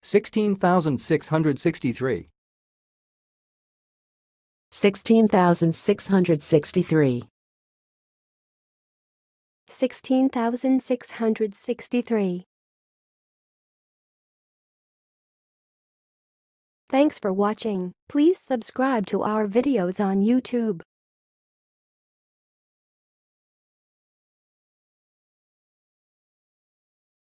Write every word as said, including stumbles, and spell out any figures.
sixteen thousand six hundred sixty-three. sixteen thousand six hundred sixty-three. sixteen thousand six hundred sixty-three. Thanks for watching. Please subscribe to our videos on YouTube.